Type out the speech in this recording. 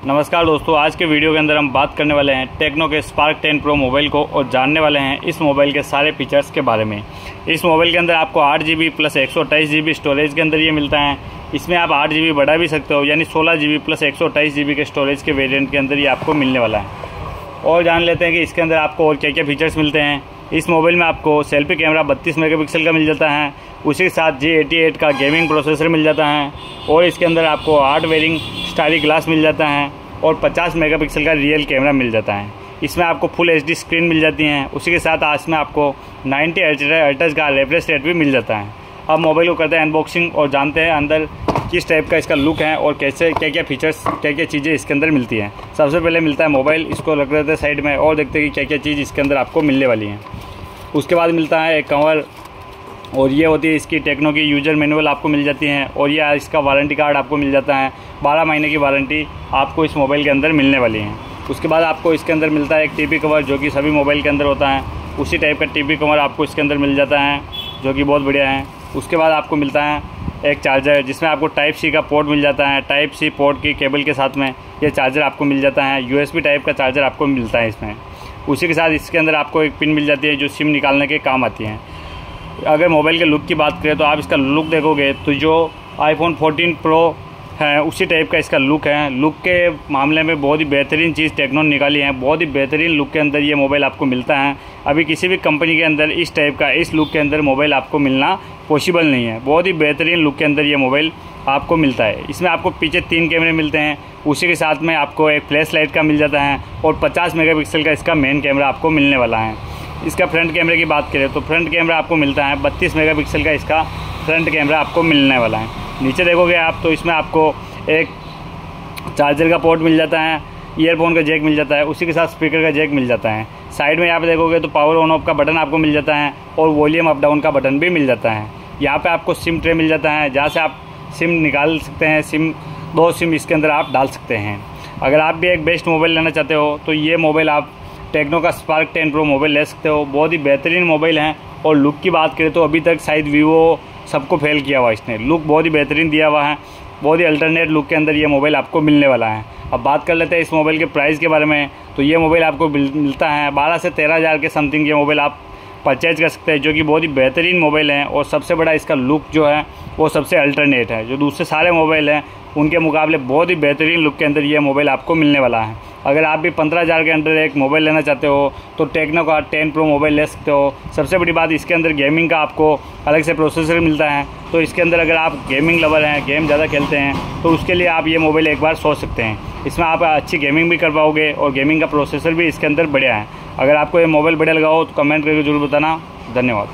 नमस्कार दोस्तों, आज के वीडियो के अंदर हम बात करने वाले हैं टेक्नो के स्पार्क 10 प्रो मोबाइल को और जानने वाले हैं इस मोबाइल के सारे फीचर्स के बारे में। इस मोबाइल के अंदर आपको 8GB प्लस 128GB स्टोरेज के अंदर ये मिलता है। इसमें आप 8GB बढ़ा भी सकते हो, यानी 16GB प्लस 128GB के स्टोरेज के वेरिएंट के अंदर ये आपको मिलने वाला है। और जान लेते हैं कि इसके अंदर आपको और क्या क्या फीचर्स मिलते हैं। इस मोबाइल में आपको सेल्फी कैमरा 32 मेगापिक्सल का मिल जाता है, उसी के साथ G88 का गेमिंग प्रोसेसर मिल जाता है और इसके अंदर आपको 8 वेरिंग स्टारी ग्लास मिल जाता है और 50 मेगापिक्सल का रियल कैमरा मिल जाता है। इसमें आपको फुल HD स्क्रीन मिल जाती है, उसी के साथ इसमें आपको 90 हर्ट्ज का रिफ्रेश रेट भी मिल जाता है। अब मोबाइल को करते हैं अनबॉक्सिंग और जानते हैं अंदर किस टाइप का इसका लुक है और कैसे क्या क्या फीचर्स क्या क्या चीज़ें इसके अंदर मिलती हैं। सबसे पहले मिलता है मोबाइल, इसको रख देते हैं साइड में और देखते हैं कि क्या क्या चीज़ इसके अंदर आपको मिलने वाली है। उसके बाद मिलता है एक कवर और ये होती है इसकी टेक्नो की यूज़र मैनुअल आपको मिल जाती है और ये इसका वारंटी कार्ड आपको मिल जाता है। 12 महीने की वारंटी आपको इस मोबाइल के अंदर मिलने वाली है। उसके बाद आपको इसके अंदर मिलता है एक टीपी कवर, जो कि सभी मोबाइल के अंदर होता है। उसी टाइप का टीपी कवर आपको इसके अंदर मिल जाता है, जो कि बहुत बढ़िया है। उसके बाद आपको मिलता है एक चार्जर, जिसमें आपको टाइप C का पोर्ट मिल जाता है। टाइप C पोर्ट की केबल के साथ में ये चार्जर आपको मिल जाता है। USB टाइप का चार्जर आपको मिलता है इसमें। उसी के साथ इसके अंदर आपको एक पिन मिल जाती है जो सिम निकालने के काम आती है। अगर मोबाइल के लुक की बात करें तो आप इसका लुक देखोगे तो जो iPhone 14 Pro है उसी टाइप का इसका लुक है। लुक के मामले में बहुत ही बेहतरीन चीज़ टेक्नो ने निकाली है। बहुत ही बेहतरीन लुक के अंदर ये मोबाइल आपको मिलता है। अभी किसी भी कंपनी के अंदर इस टाइप का इस लुक के अंदर मोबाइल आपको मिलना पॉसिबल नहीं है। बहुत ही बेहतरीन लुक के अंदर ये मोबाइल आपको मिलता है। इसमें आपको पीछे 3 कैमरे मिलते हैं, उसी के साथ में आपको एक फ्लैश लाइट का मिल जाता है और 50 मेगापिक्सल का इसका मेन कैमरा आपको मिलने वाला है। इसका फ्रंट कैमरे की बात करें तो फ्रंट कैमरा आपको मिलता है 32 मेगापिक्सल का इसका फ्रंट कैमरा आपको मिलने वाला है। नीचे देखोगे आप तो इसमें आपको एक चार्जर का पोर्ट मिल जाता है, ईयरफोन का जैक मिल जाता है, उसी के साथ स्पीकर का जैक मिल जाता है। साइड में यहाँ पे देखोगे तो पावर ऑन ऑफ का बटन आपको मिल जाता है और वॉल्यूम अप डाउन का बटन भी मिल जाता है। यहाँ पे आपको सिम ट्रे मिल जाता है, जहाँ से आप सिम निकाल सकते हैं। 2 सिम इसके अंदर आप डाल सकते हैं। अगर आप भी एक बेस्ट मोबाइल लेना चाहते हो तो ये मोबाइल आप टेक्नो का स्पार्क 10 प्रो मोबाइल ले सकते हो। बहुत ही बेहतरीन मोबाइल है। और लुक की बात करें तो अभी तक शायद वीवो सबको फेल किया हुआ इसने। लुक बहुत ही बेहतरीन दिया हुआ है। बहुत ही अल्टरनेट लुक के अंदर ये मोबाइल आपको मिलने वाला है। अब बात कर लेते हैं इस मोबाइल के प्राइस के बारे में। तो ये मोबाइल आपको मिलता है 12 से 13 हज़ार के समथिंग। ये मोबाइल आप परचेज कर सकते हैं, जो कि बहुत ही बेहतरीन मोबाइल है। और सबसे बड़ा इसका लुक जो है वो सबसे अल्टरनेट है। जो दूसरे सारे मोबाइल हैं उनके मुकाबले बहुत ही बेहतरीन लुक के अंदर ये मोबाइल आपको मिलने वाला है। अगर आप भी 15 हज़ार के अंदर एक मोबाइल लेना चाहते हो तो टेक्नो का 10 प्रो मोबाइल ले सकते हो। सबसे बड़ी बात इसके अंदर गेमिंग का आपको अलग से प्रोसेसर मिलता है। तो इसके अंदर अगर आप गेमिंग लवर हैं, गेम ज़्यादा खेलते हैं, तो उसके लिए आप ये मोबाइल एक बार सोच सकते हैं। इसमें आप अच्छी गेमिंग भी कर पाओगे और गेमिंग का प्रोसेसर भी इसके अंदर बढ़िया है। अगर आपको ये मोबाइल बढ़िया लगा हो तो कमेंट करके जरूर बताना। धन्यवाद।